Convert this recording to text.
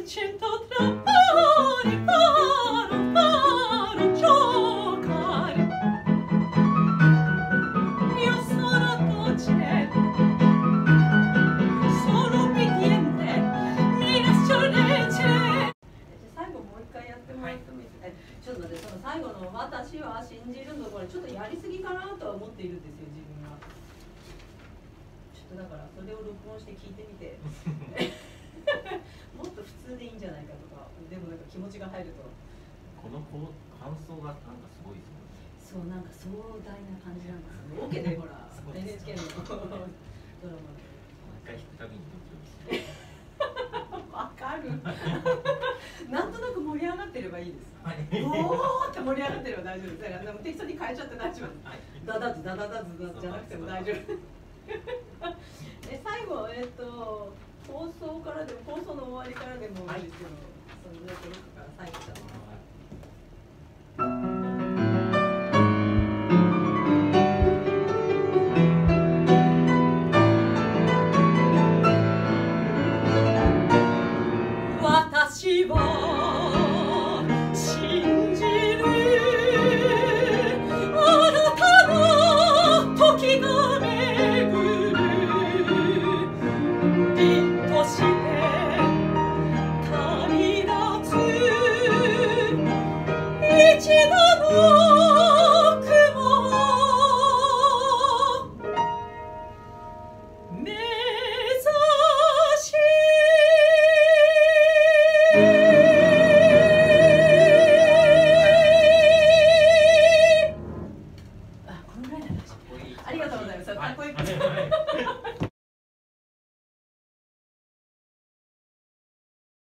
cento trappare, faro, giocare. Io sono docile, sono obbediente, mi lascio leggere. 最後もう一回やってもらってもいいですか。ちょっと待って、その最後の私は信じるのこれちょっとやりすぎかなとは思っているんですよ、自分は。ちょっとだからそれを録音して聞いてみてもっと普通でいいんじゃないかとか、でもなんか気持ちが入るとこの感想がなんかすごいですそう、なんか壮大な感じなんですよ。オケでほら NHK のドラマで毎回弾くたびにドキドキする。 わかるなんとなく盛り上がってればいいです。 はい、 おーって盛り上がってれば大丈夫です。だからでも適当に変えちゃって大丈夫です。ダダズダダダズダじゃなくても大丈夫最後放送からでも放送の終わりからでもいいですけど、そのずっと録から最後じゃないですか。私は信じるあなたの時が巡る凛として旅立つ一度の雲目